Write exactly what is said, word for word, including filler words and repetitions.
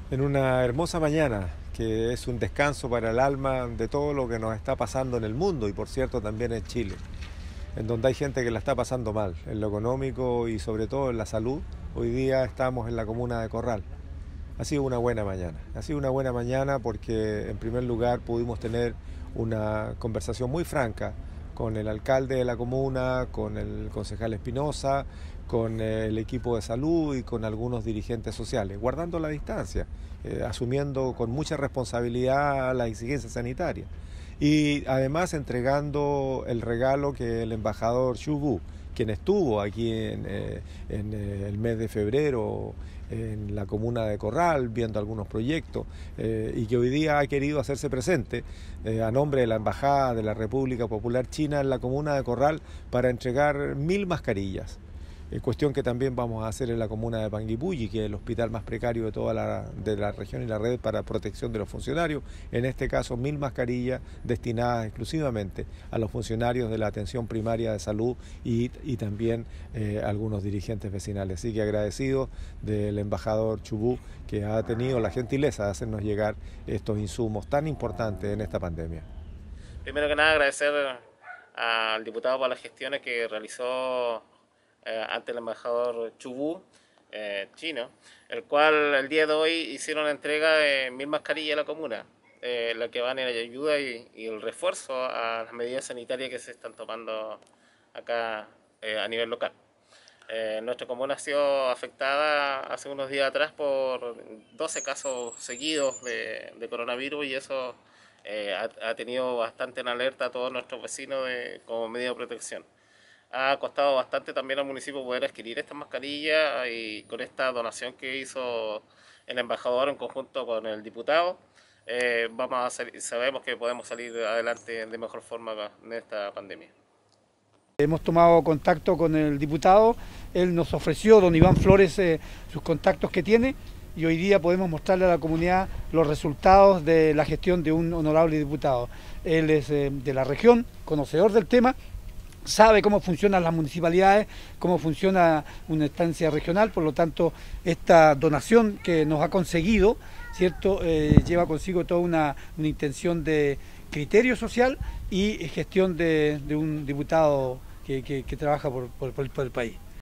En una hermosa mañana, que es un descanso para el alma de todo lo que nos está pasando en el mundo y por cierto también en Chile, en donde hay gente que la está pasando mal, en lo económico y sobre todo en la salud. Hoy día estamos en la comuna de Corral. Ha sido una buena mañana, ha sido una buena mañana porque en primer lugar pudimos tener una conversación muy franca con el alcalde de la comuna, con el concejal Espinosa, con el equipo de salud y con algunos dirigentes sociales, guardando la distancia, eh, asumiendo con mucha responsabilidad la exigencia sanitaria y además entregando el regalo que el embajador Xu Bu, quien estuvo aquí en, eh, en eh, el mes de febrero en la comuna de Corral viendo algunos proyectos eh, y que hoy día ha querido hacerse presente eh, a nombre de la Embajada de la República Popular China en la comuna de Corral para entregar mil mascarillas. Eh, cuestión que también vamos a hacer en la comuna de Panguipulli, que es el hospital más precario de toda la, de la región y la red para protección de los funcionarios. En este caso, mil mascarillas destinadas exclusivamente a los funcionarios de la atención primaria de salud y, y también eh, algunos dirigentes vecinales. Así que agradecido del embajador Chubú, que ha tenido la gentileza de hacernos llegar estos insumos tan importantes en esta pandemia. Primero que nada, agradecer al diputado por las gestiones que realizó eh, ante el embajador Chubú, eh, chino, el cual el día de hoy hicieron la entrega de mil mascarillas a la comuna, eh, la que van en la ayuda y, y el refuerzo a las medidas sanitarias que se están tomando acá eh, a nivel local. Eh, nuestra comuna ha sido afectada hace unos días atrás por doce casos seguidos de, de coronavirus y eso eh, ha, ha tenido bastante en alerta a todos nuestros vecinos de, como medida de protección. Ha costado bastante también al municipio poder adquirir estas mascarillas y con esta donación que hizo el embajador en conjunto con el diputado, eh, vamos a salir, sabemos que podemos salir adelante de mejor forma en esta pandemia. Hemos tomado contacto con el diputado, él nos ofreció, don Iván Flores, eh, sus contactos que tiene y hoy día podemos mostrarle a la comunidad los resultados de la gestión de un honorable diputado. Él es eh, de la región, conocedor del tema, sabe cómo funcionan las municipalidades, cómo funciona una instancia regional, por lo tanto esta donación que nos ha conseguido, ¿cierto? Eh, lleva consigo toda una, una intención de criterio social y gestión de, de un diputado que, que, que trabaja por, por, por el país.